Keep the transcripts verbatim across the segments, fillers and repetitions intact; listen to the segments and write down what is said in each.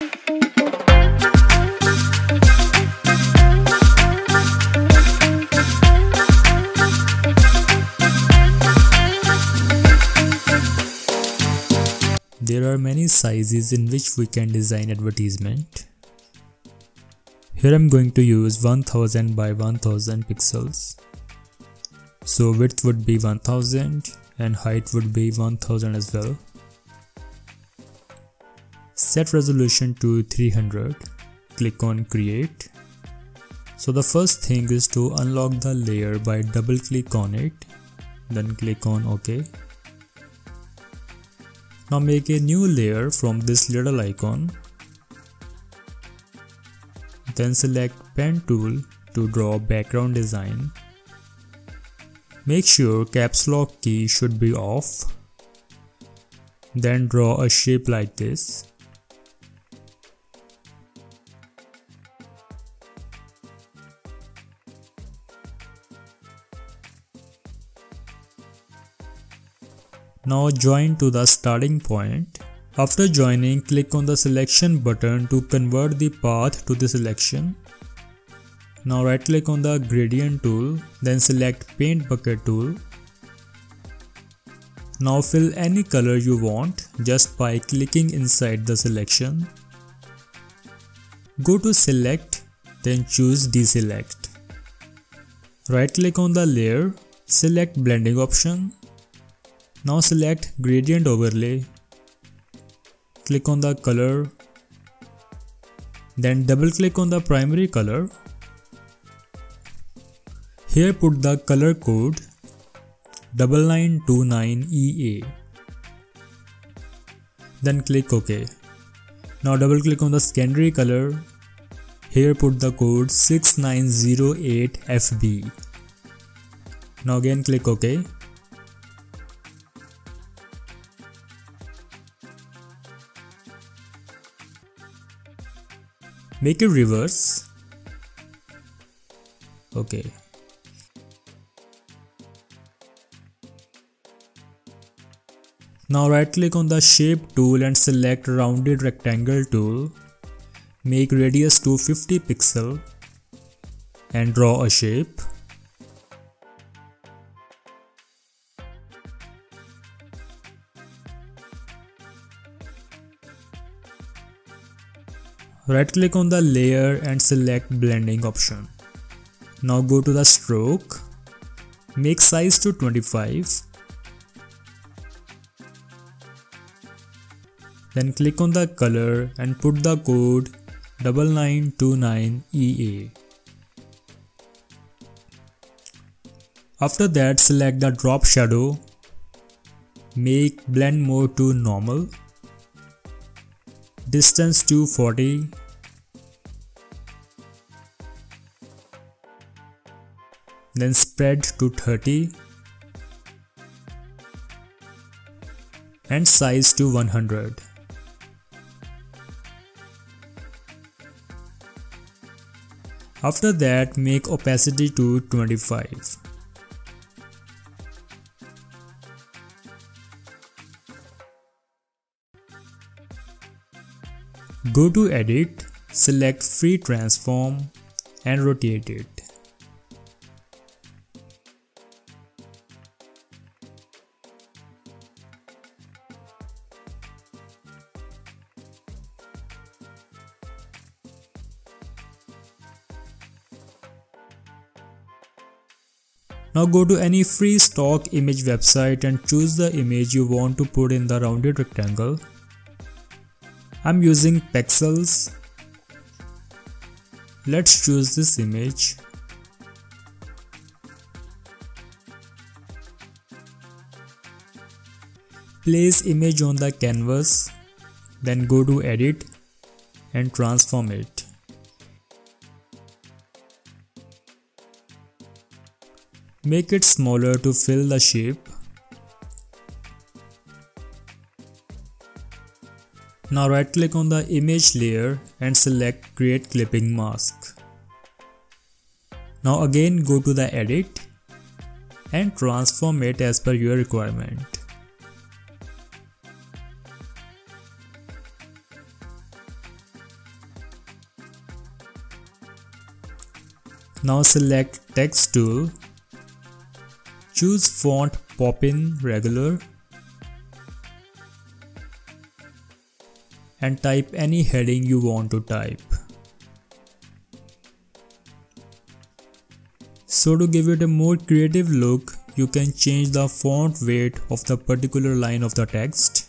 There are many sizes in which we can design advertisement. Here I'm going to use one thousand by one thousand pixels. So width would be one thousand and height would be one thousand as well. Set resolution to three hundred. Click on create. So the first thing is to unlock the layer by double click on it. Then click on OK. Now make a new layer from this little icon. Then select pen tool to draw background design. Make sure caps lock key should be off. Then draw a shape like this. Now join to the starting point. After joining, click on the selection button to convert the path to the selection. Now right click on the gradient tool, then select paint bucket tool. Now fill any color you want just by clicking inside the selection. Go to select, then choose deselect. Right click on the layer, select blending option. Now select gradient overlay. Click on the color. Then double click on the primary color. Here put the color code double nine two nine E A. Then click OK. Now double click on the secondary color. Here put the code six nine zero eight F B. Now again click OK. Make it reverse. Okay. Now right click on the shape tool and select rounded rectangle tool. Make radius to fifty pixel and draw a shape. Right click on the layer and select blending option. Now go to the stroke. Make size to twenty-five. Then click on the color and put the code double nine two nine E A. After that, select the drop shadow. Make blend mode to normal. Distance to forty. Then spread to thirty. And size to one hundred. After that, make opacity to twenty-five. Go to edit, select free transform and rotate it. Now go to any free stock image website and choose the image you want to put in the rounded rectangle. I'm using Pexels. Let's choose this image. Place image on the canvas, then go to edit and transform it. Make it smaller to fill the shape. Now right click on the image layer and select create clipping mask. Now again go to the edit and transform it as per your requirement. Now select text tool, choose font Poppin regular and type any heading you want to type. So to give it a more creative look, you can change the font weight of the particular line of the text.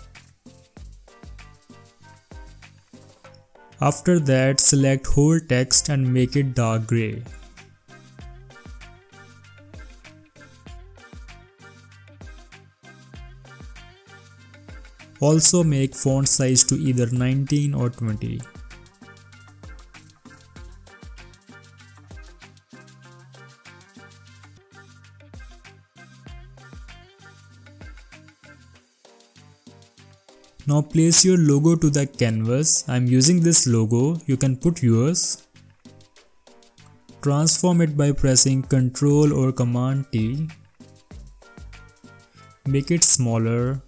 After that, select whole text and make it dark grey. Also make font size to either nineteen or twenty. Now place your logo to the canvas. I am using this logo, you can put yours. Transform it by pressing Ctrl or Command T. Make it smaller.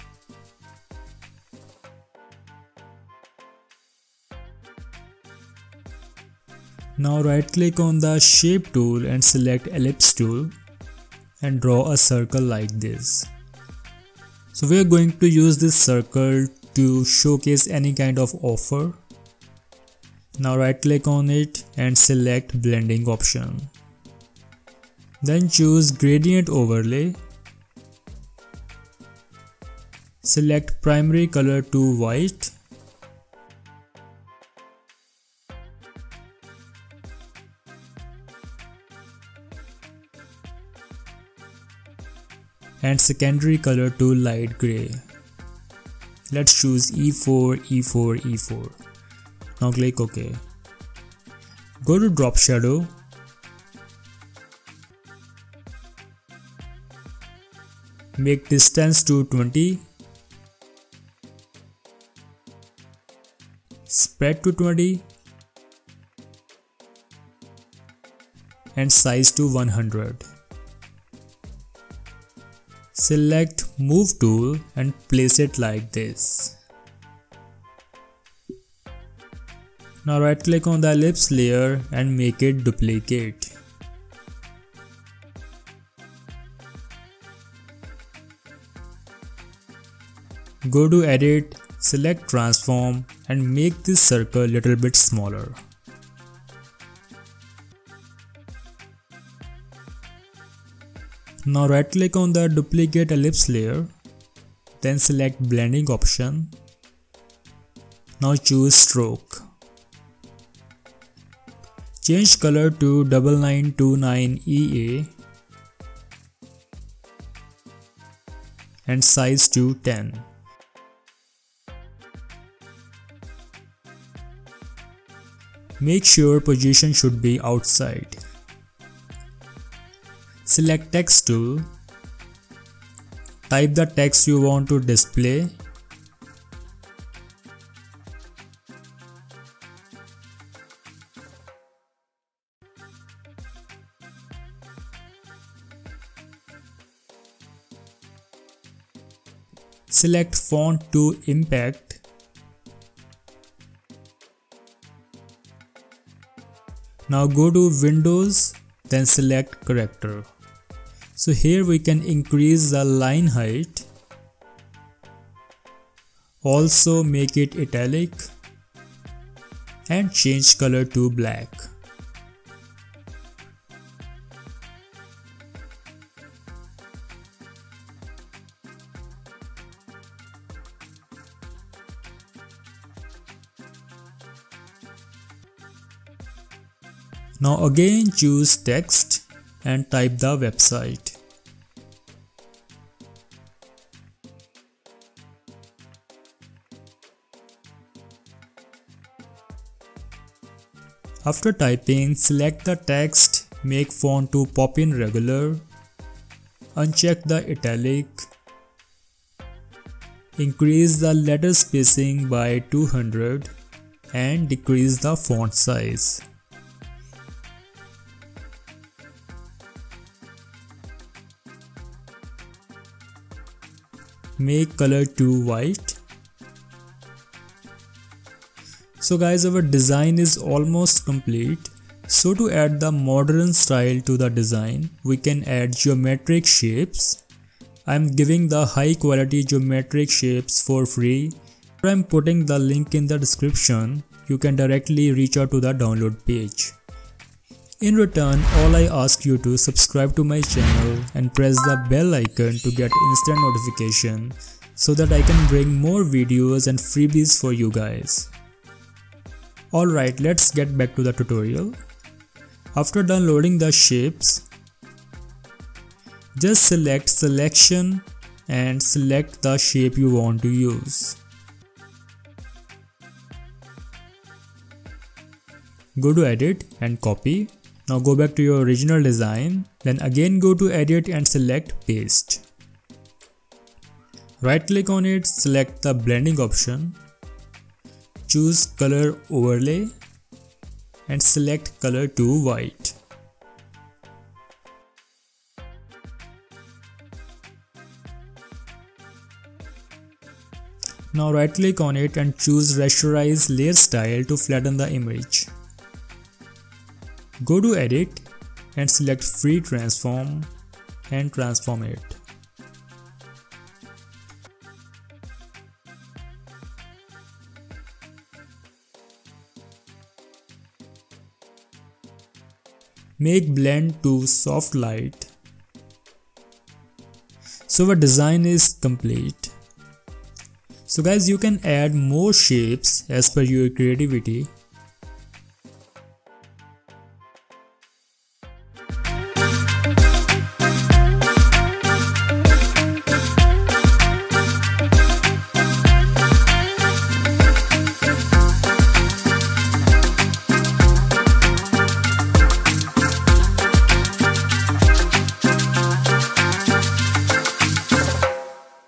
Now right click on the shape tool and select ellipse tool and draw a circle like this. So we are going to use this circle to showcase any kind of offer. Now right click on it and select blending option. Then choose gradient overlay. Select primary color to white. And secondary color to light grey. Let's choose E four, E four, E four. Now click OK. Go to drop shadow. Make distance to twenty. Spread to twenty. And size to one hundred. Select Move tool and place it like this. Now right click on the ellipse layer and make it duplicate. Go to Edit, select Transform and make this circle a little bit smaller. Now right click on the duplicate ellipse layer, then select blending option. Now choose stroke. Change color to nine nine two nine E A and size to ten. Make sure position should be outside. Select text tool, type the text you want to display. Select font to impact. Now go to Windows, then select character. So here we can increase the line height, also make it italic and change color to black. Now again choose text and type the website. After typing, select the text, make font to Poppin regular, uncheck the italic, increase the letter spacing by two hundred and decrease the font size. Make color to white. So guys, our design is almost complete. So to add the modern style to the design, we can add geometric shapes. I'm giving the high quality geometric shapes for free. I'm putting the link in the description. You can directly reach out to the download page. In return, all I ask you to subscribe to my channel and press the bell icon to get instant notification so that I can bring more videos and freebies for you guys. Alright, let's get back to the tutorial. After downloading the shapes, just select selection and select the shape you want to use. Go to edit and copy. Now go back to your original design, then again go to edit and select paste. Right click on it, select the blending option, choose color overlay and select color to white. Now right click on it and choose rasterize layer style to flatten the image. Go to edit and select free transform and transform it. Make blend to soft light. So our design is complete. So guys, you can add more shapes as per your creativity.